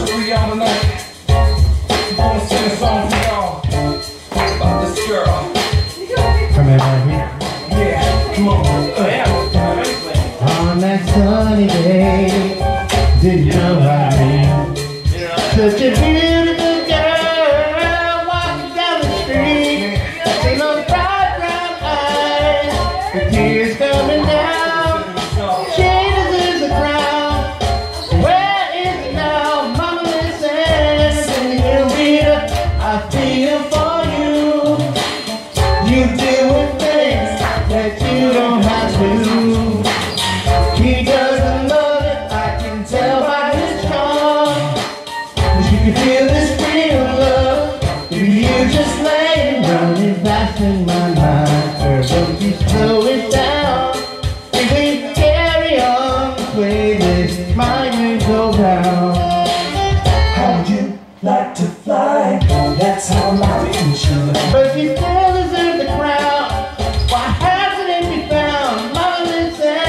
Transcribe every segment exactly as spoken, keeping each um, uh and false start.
for y'all tonight. I'm gonna sing a song for y'all about this girl. Come in right here. Yeah, come on. Uh, yeah. On that sunny day, didn't you know what I mean? Such a beautiful girl walking down the street. See those bright brown eyes, the tears coming down. She deserves a crown. Where is it now? Mama, listen. Send you a reader. I feel for you. You deal with things that you don't have to. He doesn't love it, I can tell by his charm. But you can feel this real love if you just lay running fast in my mind. Girl, don't you slow it down. If we carry on this way, this might go down. How would you like to fly? That's how life should. But you still deserve the crown. Why hasn't it been found? Mama, listen.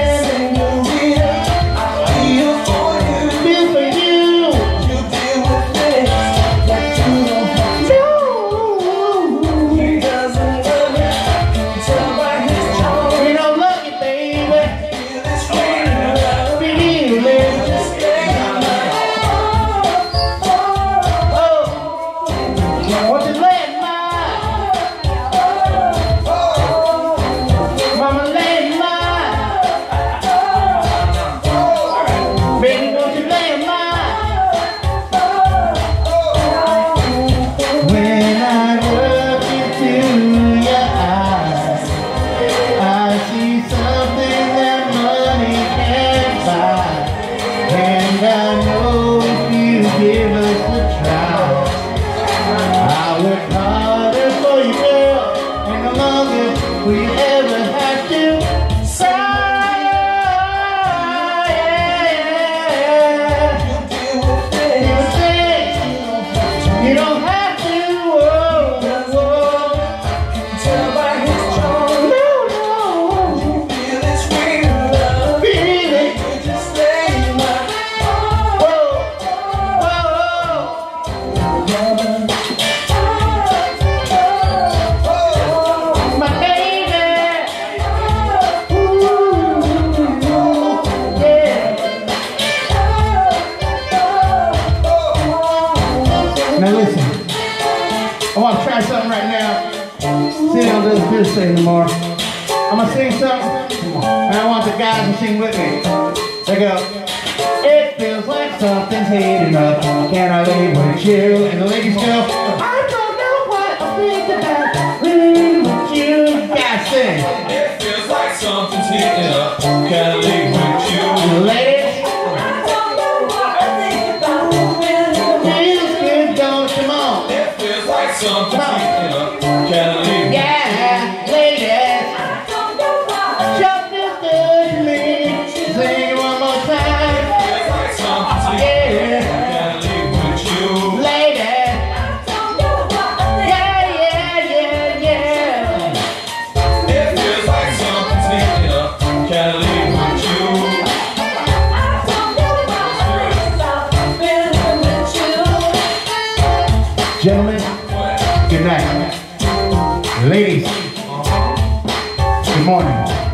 I know if you give us a try, I'll work harder for you, girl, and no longer will you ever have to sigh. You deal with things you don't have to. Whoa, whoa. I can tell by his tone. No, no. You feel this real love. Feel it. You just lay my Now listen, I want to try something right now. See, I don't do this thing anymore. I'm going to sing something, and I want the guys to sing with me. They go, it feels like something's heating up. Can I leave with you? And the ladies go, I don't know what I think about leaving with you. Guys, sing. It feels like something's heating up. Can I leave with you? And the ladies, something's heating up. Can I leave? Yeah, ladies. Something's good to me. Sing it one more time. Feels like something's heating up. Can I leave with you? Ladies. Yeah, yeah, yeah, yeah. It feels like something's heating up. Can I leave with you? Gentlemen, good night. Ladies, good morning.